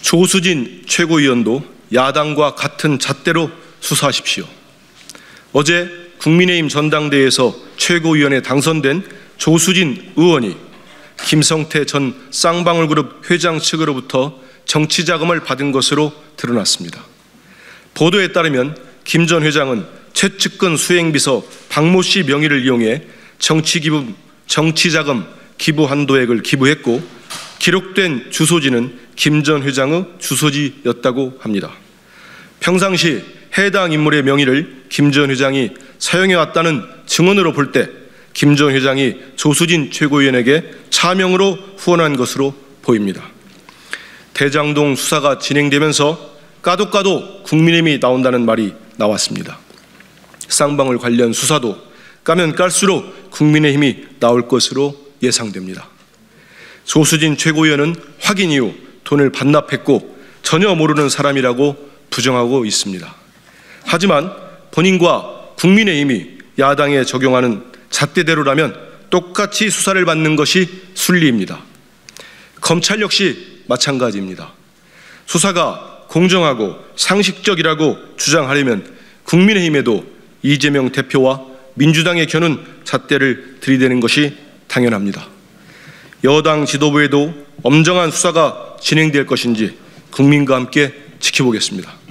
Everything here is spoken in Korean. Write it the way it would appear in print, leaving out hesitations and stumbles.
조수진 최고위원도 야당과 같은 잣대로 수사하십시오. 어제 국민의힘 전당대회에서 최고위원에 당선된 조수진 의원이 김성태 전 쌍방울그룹 회장 측으로부터 정치자금을 받은 것으로 드러났습니다. 보도에 따르면 김 전 회장은 최측근 수행비서 박모 씨 명의를 이용해 정치자금 기부 한도액을 기부했고, 기록된 주소지는 김 전 회장의 주소지였다고 합니다. 평상시 해당 인물의 명의를 김 전 회장이 사용해왔다는 증언으로 볼 때 김 전 회장이 조수진 최고위원에게 차명으로 후원한 것으로 보입니다. 대장동 수사가 진행되면서 까도 국민의힘이 나온다는 말이 나왔습니다. 쌍방울 관련 수사도 까면 깔수록 국민의힘이 나올 것으로 예상됩니다. 조수진 최고위원은 확인 이후 돈을 반납했고 전혀 모르는 사람이라고 부정하고 있습니다. 하지만 본인과 국민의힘이 야당에 적용하는 잣대대로라면 똑같이 수사를 받는 것이 순리입니다. 검찰 역시 마찬가지입니다. 수사가 공정하고 상식적이라고 주장하려면 국민의힘에도 이재명 대표와 민주당에 겨눈 잣대를 들이대는 것이 당연합니다. 여당 지도부에도 엄정한 수사가 진행될 것인지 국민과 함께 지켜보겠습니다.